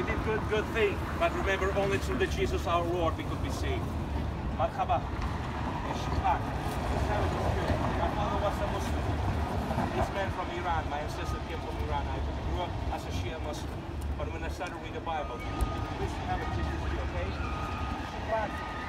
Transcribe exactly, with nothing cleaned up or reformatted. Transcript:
we did good, good thing. But remember, only through the Jesus our Lord we could be saved. Marhaba. My father was a Muslim. This man from Iran, my ancestor came from Iran. I grew up as a Shia Muslim. But when I started reading the Bible, we used to have a Jesus, okay?